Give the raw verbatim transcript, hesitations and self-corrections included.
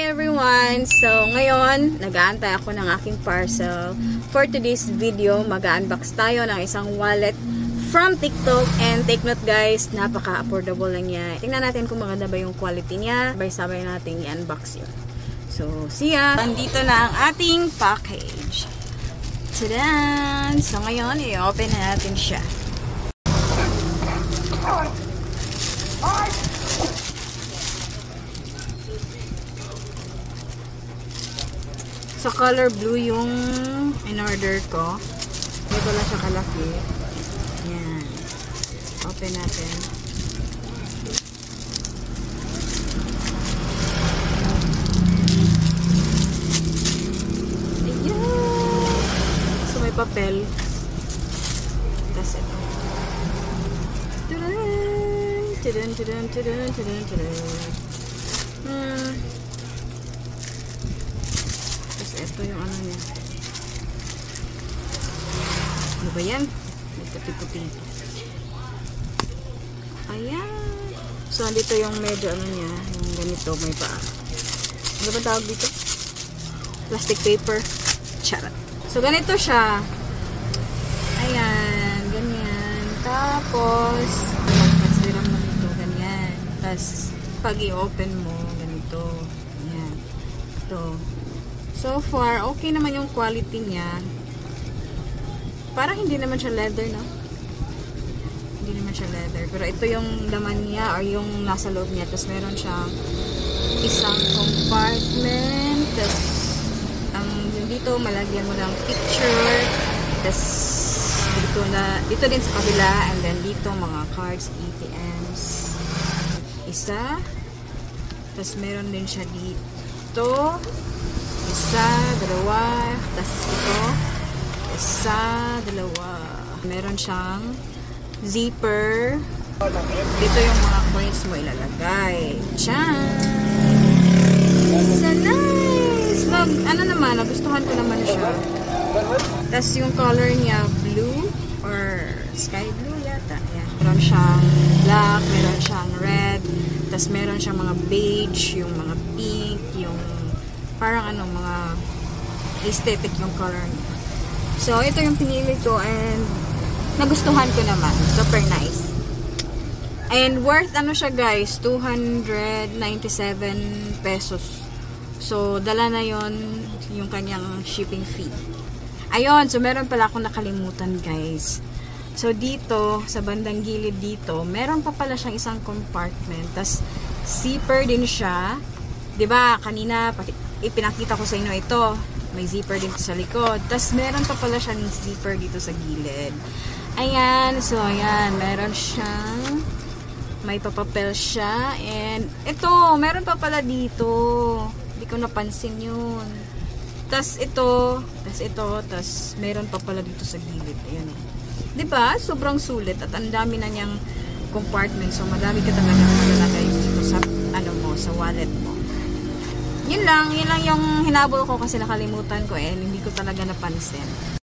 everyone! So, ngayon, nag-aantay ako ng aking parcel. For today's video, mag-unbox tayo ng isang wallet from TikTok. And take note guys, napaka-affordable lang niya. Tingnan natin kung maganda ba yung quality niya. Sabay-sabay natin i-unbox yun. So, see ya! Nandito na ang ating package. Tadaan! So, ngayon, i-open na natin siya. So, color blue yung in-order ko. Ito lang siya kalaki. Yan. Open natin. Ayan! So, may papel. Tapos ito. Tudun! Tudun, tudun, tudun, tudun, tudun. Hmm. Ito yung ano niya. Ano ba yan? May puti-puti. Ayan. So, dito yung medyo ano niya. Yung ganito, may pa. Ano ba tawag dito? Plastic paper. Charot. So, ganito siya. Ayan. Ganyan. Tapos, magkasiram mo dito. Ganyan. Tapos, pag i-open mo, ganito. Ayan. Ito. So far, okay naman yung quality niya. Parang hindi naman siya leather, no? Hindi naman siya leather. Pero ito yung laman niya or yung nasa loob niya. Tapos meron siyang isang compartment. Tapos, ang um, dito, malagyan mo ng picture. Tapos, dito, na, dito din sa kabila. And then dito, mga cards, A T Ms. Isa. Tapos, meron din siya dito. Isa, dalawa, tas ito, isa, dalawa. Meron siyang zipper. Dito yung mga coins mo ilalagay. Tiyan! So nice! Mag, ano naman, nagustuhan ko naman siya. Tas yung color niya, blue or sky blue yata. Ayan. Meron siyang black, meron siyang red, tas meron siyang mga beige, yung mga pink, yung parang ano, mga aesthetic yung color niya. So, ito yung pinili ko and nagustuhan ko naman. Super nice. And worth ano siya guys, two hundred ninety-seven pesos. So, dala na yon yung kanyang shipping fee. Ayun, so meron pala akong nakalimutan guys. So, dito, sa bandang gilid dito, meron pa pala siyang isang compartment. Tas, zipper din siya. Diba, kanina, pati ipinakita ko sa inyo ito. May zipper dito sa likod. Tapos, meron pa pala siyang zipper dito sa gilid. Ayan. So, ayan. Meron siyang may papapel siya. And, ito. Meron pa pala dito. Hindi ko napansin yun. Tapos, ito. Tapos, ito. Tapos, meron pa pala dito sa gilid. Ayan. Diba? Sobrang sulit. At ang dami na niyang compartment. So, madami ka talaga malalagay dito sa, ano mo, sa wallet mo. Yun lang, yun lang yung hinabol ko kasi nakalimutan ko eh, hindi ko talaga napansin.